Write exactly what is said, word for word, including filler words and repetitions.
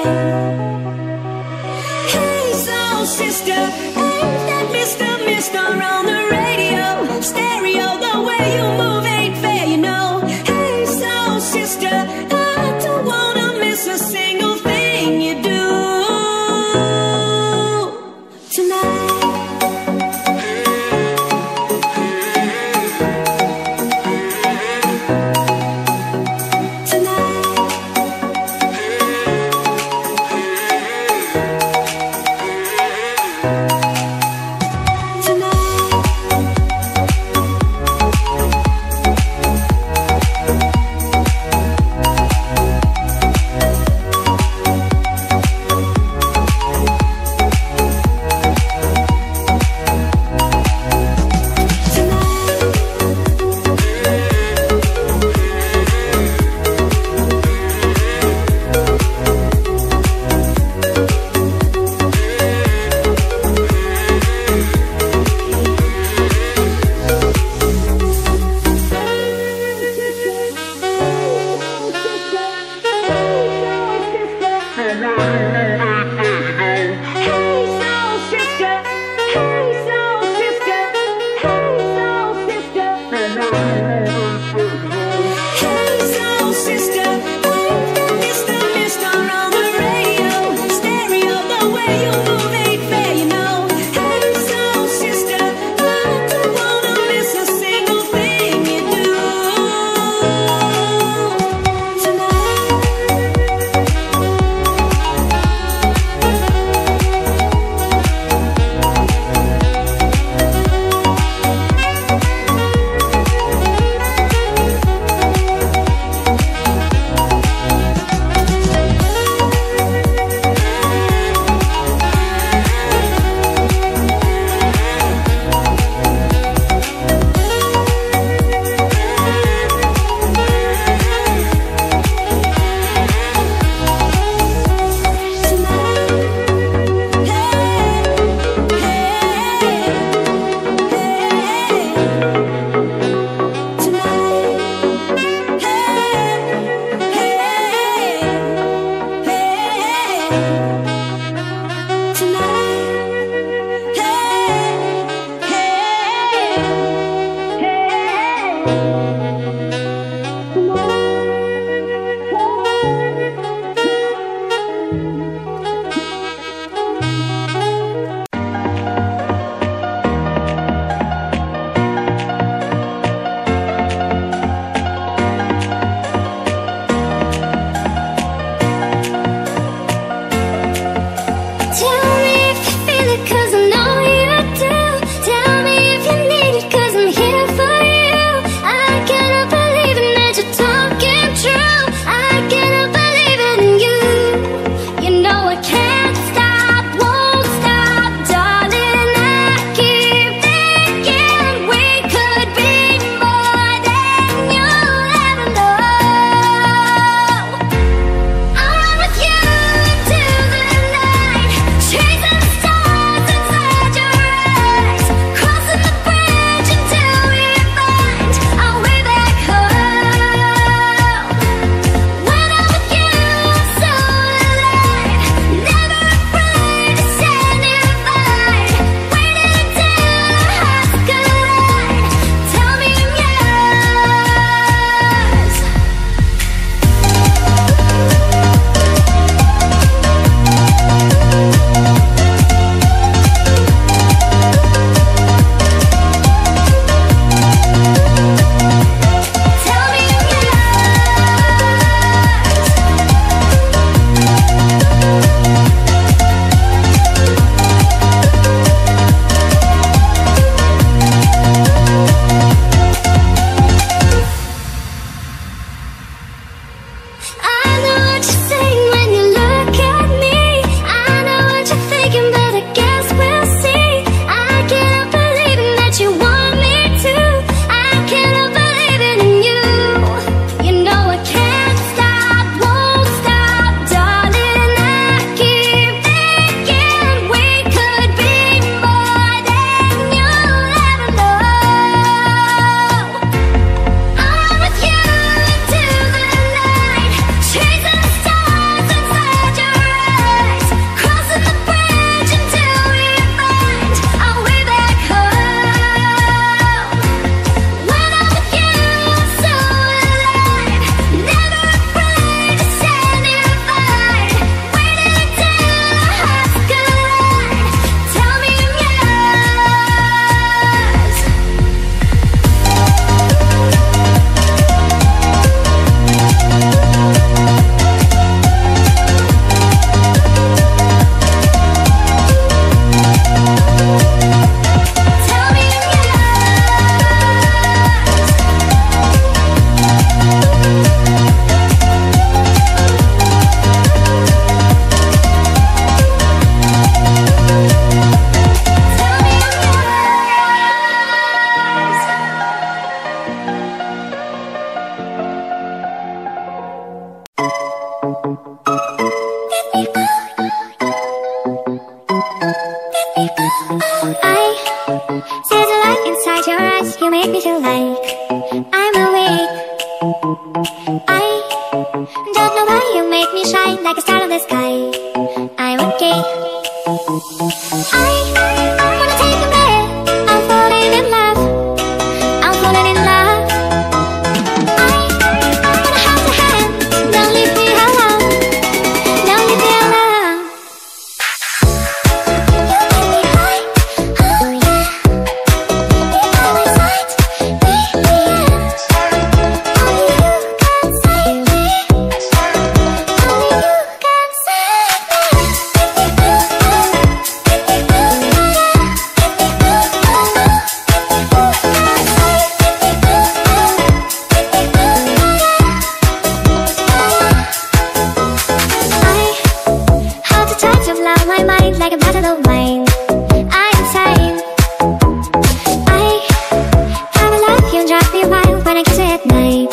Hey, soul sister, ain't that Mister Mister on the radio? Stereo, the way you move ain't fair, you know. Hey, soul sister, I don't wanna miss a single thing you do tonight. You of the sky. I'm okay. I wanna take a breath. I'm falling in love. I'm falling in love. I wanna hold your hand. Don't leave me alone. Don't leave me alone. You make me high. Oh yeah. Deep down my sight. Deep in. Only you can save me. Only you can save I hold the touch of love, my mind like a battle of mine. I'm insane. I gotta love you and drive me wild when I kiss you at night.